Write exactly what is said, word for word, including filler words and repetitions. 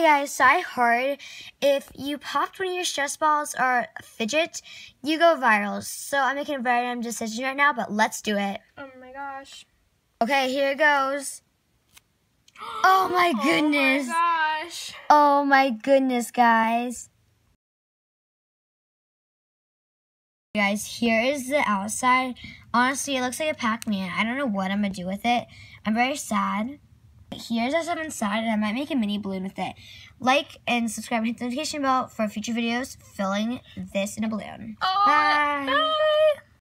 Okay guys, so I heard if you popped one of your stress balls or fidget, you go viral. So I'm making a very random decision right now, but let's do it. Oh my gosh. Okay, here it goes. Oh my goodness. Oh my gosh. Oh my goodness, guys. Guys, here is the outside. Honestly, it looks like a Pac-Man. I don't know what I'm going to do with it. I'm very sad. Here's what's inside, and I might make a mini balloon with it. Like and subscribe and hit the notification bell for future videos filling this in a balloon. Oh, Bye. bye.